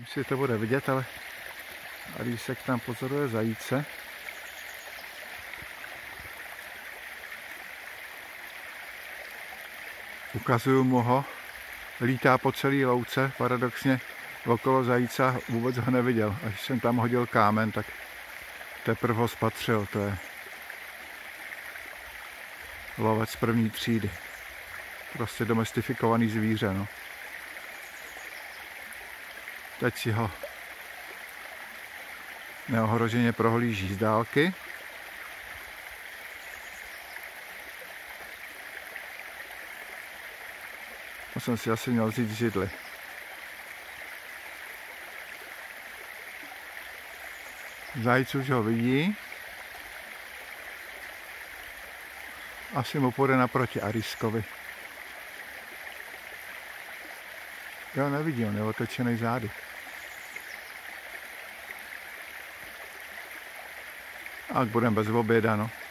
si to bude vidět, ale Arísek tam pozoruje zajíce. Ukazuju mu ho, lítá po celé louce, paradoxně okolo zajíce, vůbec ho neviděl. Až jsem tam hodil kámen, tak teprve ho spatřil. To je lovec první třídy. Prostě domestifikovaný zvíře, no. Teď si ho neohroženě prohlíží z dálky. To jsem si asi měl vzít židli. Zajíc už ho vidí. Asi mu půjde naproti Arískovi. Jo, nevidí, on je otočený zády. A budeme bez oběda, no.